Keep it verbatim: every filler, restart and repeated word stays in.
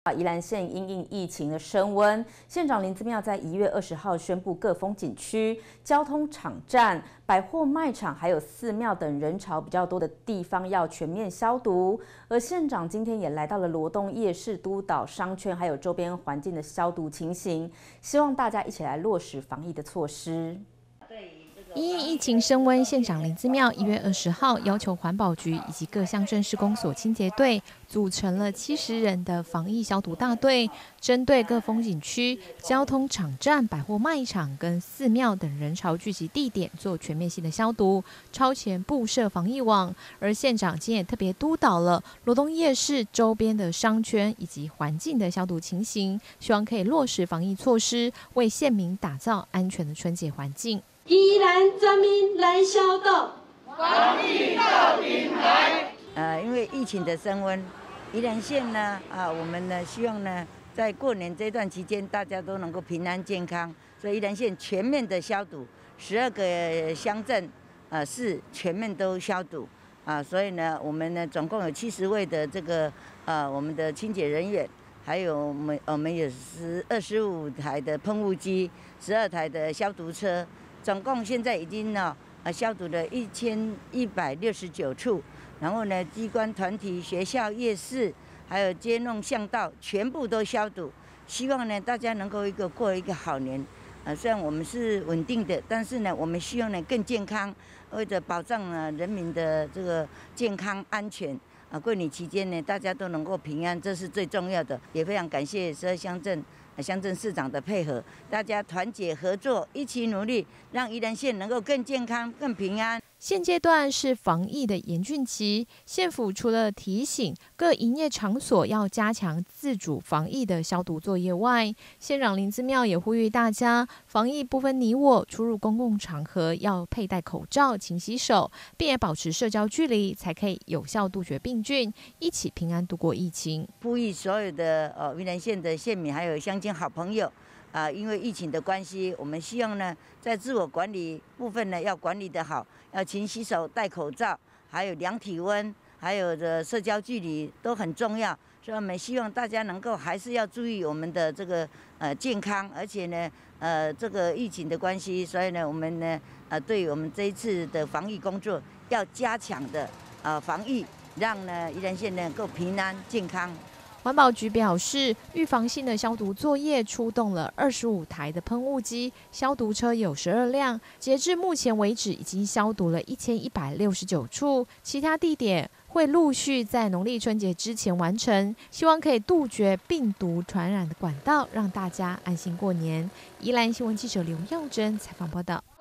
宜兰县因应疫情的升温，县长林姿妙在一月二十号宣布，各风景区、交通场站、百货卖场还有寺庙等人潮比较多的地方要全面消毒。而县长今天也来到了罗东夜市，督导商圈还有周边环境的消毒情形，希望大家一起来落实防疫的措施。 因应疫情升温，县长林姿妙一月二十号要求环保局以及各乡镇市公所清洁队组成了七十人的防疫消毒大队，针对各风景区、交通场站、百货卖场跟寺庙等人潮聚集地点做全面性的消毒，超前布设防疫网。而县长今也特别督导了罗东夜市周边的商圈以及环境的消毒情形，希望可以落实防疫措施，为县民打造安全的春节环境。 宜兰全民来消毒， 防疫到顶来。 呃，因为疫情的升温，宜兰县呢，啊，我们呢希望呢，在过年这段期间，大家都能够平安健康，所以宜兰县全面的消毒，十二个乡镇，呃，市全面都消毒，啊，所以呢，我们呢总共有七十位的这个呃我们的清洁人员。还有我们我们有十二十五台的喷雾机，十二台的消毒车，总共现在已经呢呃消毒了一千一百六十九处，然后呢机关团体、学校、夜市，还有街弄巷道，全部都消毒。希望呢大家能够一个过一个好年。呃，虽然我们是稳定的，但是呢我们希望呢更健康，为了保障呢人民的这个健康安全。啊，过年期间呢，大家都能够平安，这是最重要的。也非常感谢十二乡镇、乡镇市长的配合，大家团结合作，一起努力，让宜兰县能够更健康、更平安。 现阶段是防疫的严峻期，县府除了提醒各营业场所要加强自主防疫的消毒作业外，县长林姿妙也呼吁大家防疫不分你我，出入公共场合要佩戴口罩、勤洗手，并也保持社交距离，才可以有效杜绝病菌，一起平安度过疫情。 呼吁所有的呃宜兰县的县民还有乡亲好朋友。啊、呃，因为疫情的关系，我们希望呢，在自我管理部分呢，要管理得好，要勤洗手、戴口罩，还有量体温，还有的社交距离都很重要。所以我们希望大家能够还是要注意我们的这个呃健康，而且呢，呃，这个疫情的关系，所以呢，我们呢，呃，对于我们这一次的防疫工作要加强的呃防疫，让呢宜兰县能够平安健康。 环保局表示，预防性的消毒作业出动了二十五台的喷雾机，消毒车有十二辆。截至目前为止，已经消毒了一千一百六十九处，其他地点会陆续在农历春节之前完成。希望可以杜绝病毒传染的管道，让大家安心过年。宜兰新闻记者刘耀珍采访报道。